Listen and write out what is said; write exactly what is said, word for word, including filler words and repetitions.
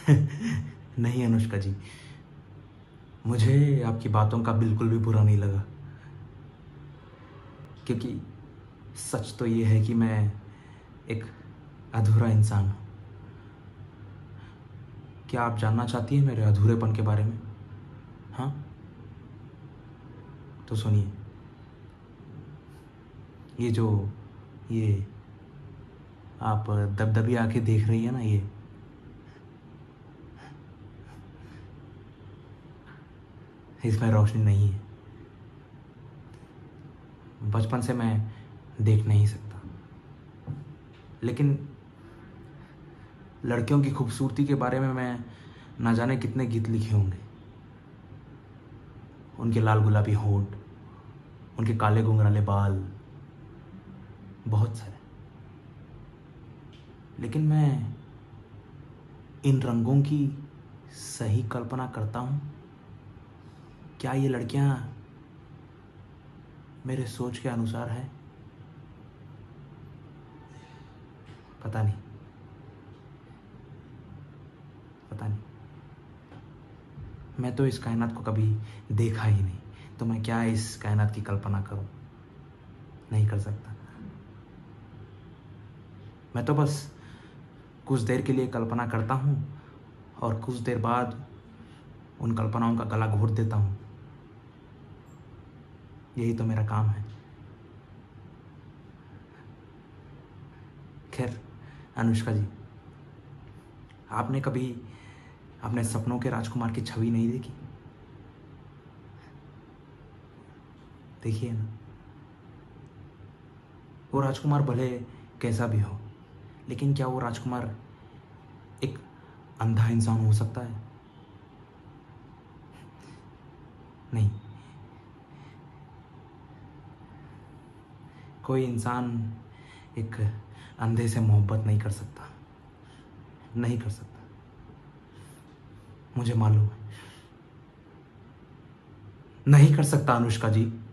नहीं अनुष्का जी, मुझे आपकी बातों का बिल्कुल भी बुरा नहीं लगा, क्योंकि सच तो ये है कि मैं एक अधूरा इंसान हूँ। क्या आप जानना चाहती हैं मेरे अधूरेपन के बारे में? हाँ, तो सुनिए। ये जो ये आप दबदबी आंखें देख रही है ना, ये इसमें रोशनी नहीं है। बचपन से मैं देख नहीं सकता, लेकिन लड़कियों की खूबसूरती के बारे में मैं ना जाने कितने गीत लिखे होंगे। उनके लाल गुलाबी होंठ, उनके काले घुंघराले बाल, बहुत सारे। लेकिन मैं इन रंगों की सही कल्पना करता हूँ? क्या ये लड़कियाँ मेरे सोच के अनुसार है? पता नहीं, पता नहीं। मैं तो इस कायनात को कभी देखा ही नहीं, तो मैं क्या इस कायनात की कल्पना करूं? नहीं कर सकता। मैं तो बस कुछ देर के लिए कल्पना करता हूं और कुछ देर बाद उन कल्पनाओं का गला घोट देता हूं। यही तो मेरा काम है। खैर अनुष्का जी, आपने कभी अपने सपनों के राजकुमार की छवि नहीं देखी? देखिए ना, वो राजकुमार भले कैसा भी हो, लेकिन क्या वो राजकुमार एक अंधा इंसान हो सकता है? नहीं। कोई इंसान एक अंधे से मोहब्बत नहीं कर सकता, नहीं कर सकता। मुझे मालूम है, नहीं कर सकता अनुष्का जी।